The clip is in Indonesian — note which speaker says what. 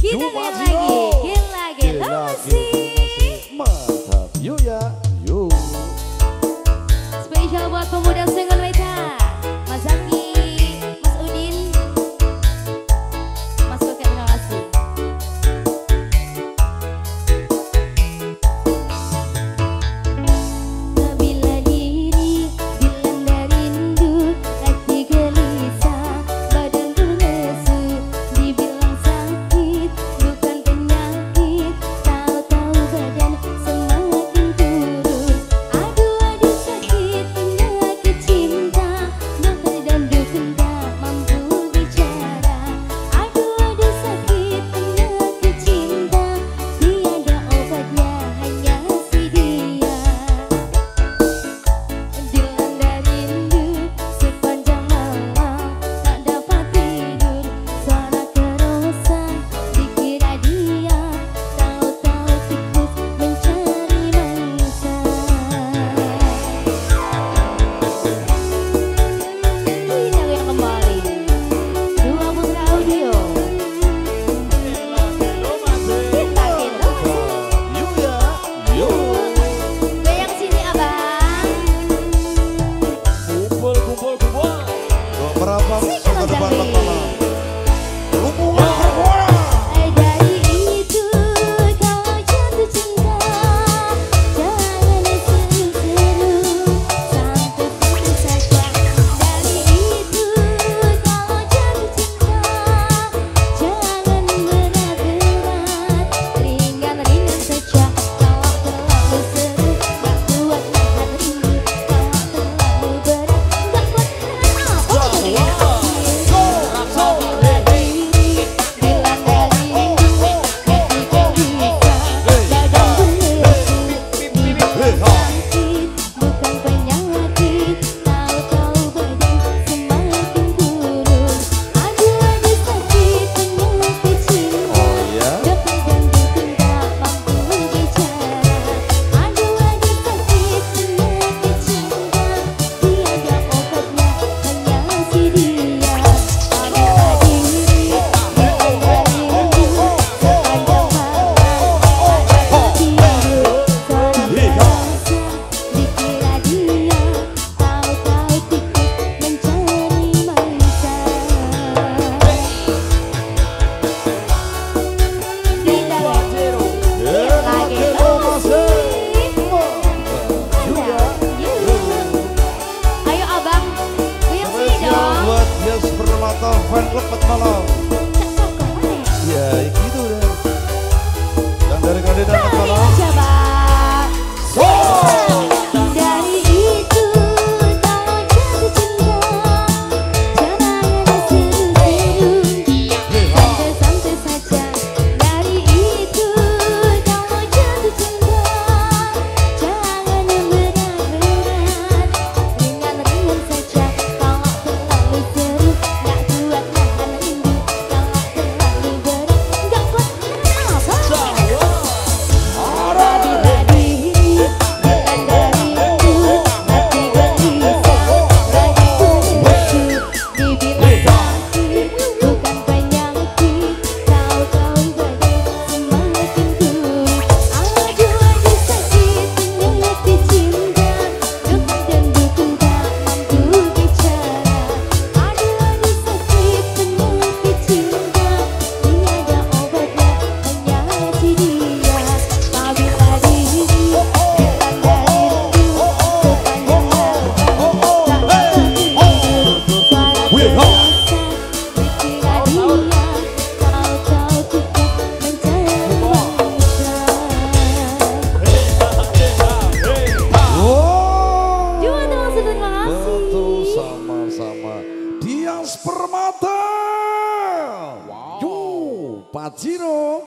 Speaker 1: Kita lagi, gila masih.
Speaker 2: Mantap, yuk ya, yuk.
Speaker 1: Spesial buat pemuda single Meta, Mas Zaki, Mas Udin, Mas Koket, terima kasih. Bila diri dilanda rindu, hati gelisah, badanku lesu, dibilang sakit, bukan penyakit, tahu-tahu badan semakin turun. Aduh sakit penyakit cinta, dokter dan dukun tak mampu bicara. Aduh sakit penyakit cinta, tiada obatnya hanya si dia. Dilanda rindu sepanjang malam, tak dapat tidur, suara kerosan dikira dia, tahu-tahu tikus mencari mangsa. Ini yang kembali Dua Putra Audio. Kita
Speaker 2: Yuk ya, yuk.
Speaker 1: goyang sini abang.
Speaker 2: Kumpul. Berapa
Speaker 1: Sini
Speaker 2: suka
Speaker 1: Mas
Speaker 2: depan
Speaker 1: Zaki.
Speaker 2: malam? Hubungan berbola.
Speaker 1: Dari itu kalau jatuh cinta, jangan seru-seru, santai saja. Dari itu kalau jatuh cinta, jangan berat-berat, ringan-ringan saja. Kalau terlalu seru, gak kuat nahan rindu. Kalau terlalu berat, gak kuat nahan apa? Apabila diri dilanda rindu, hati gelisah, badanku lesu, dibilang sakit, bukan penyakit, tahu-tahu badan semakin turun. Aduh sakit penyakit cinta, dokter dan dukun tak mampu bicara. Aduh sakit penyakit cinta, tiada obatnya hanya si dia. Apabila diri dilanda rindu sepanjang malam, tak dapat tidur, suara kerosan dikira dia, tahu-tahu tikus mencari mangsa. Kita lagi Ayo abang, goyang sini
Speaker 2: Spesial
Speaker 1: dong.
Speaker 2: buat Yes Permata fan club malam.
Speaker 1: Cakep kemana?
Speaker 2: Ya gitu deh. Dan dari kandidat
Speaker 1: Balik
Speaker 2: malam.
Speaker 1: aja bang. Dari itu kalau jatuh cinta, jangan seru-seru, santai-santai saja. Dari itu kalau jatuh cinta, jangan yang berat-berat, ringan-ringan saja. Kalau terlalu seru, gak kuat nahan rindu. Kalau terlalu berat, gak kuat nahan apa? Apabila diri dilanda rindu, hati gelisah, badanku lesu, dibilang sakit, bukan penyakit, tahu-tahu badan semakin turun. Aduh sakit penyakit cinta, dokter dan dukun tak mampu bicara. Aduh sakit penyakit cinta, tiada obatnya hanya si dia. Apabila diri dilanda rindu sepanjang malam, tak dapat tidur, suara kerosan dikira dia, tahu-tahu tikus mencari mangsa.
Speaker 2: Wow.
Speaker 1: Cuma terima kasih.
Speaker 2: Betul, sama-sama. Dias Permata. Wow. Yo, Pajero.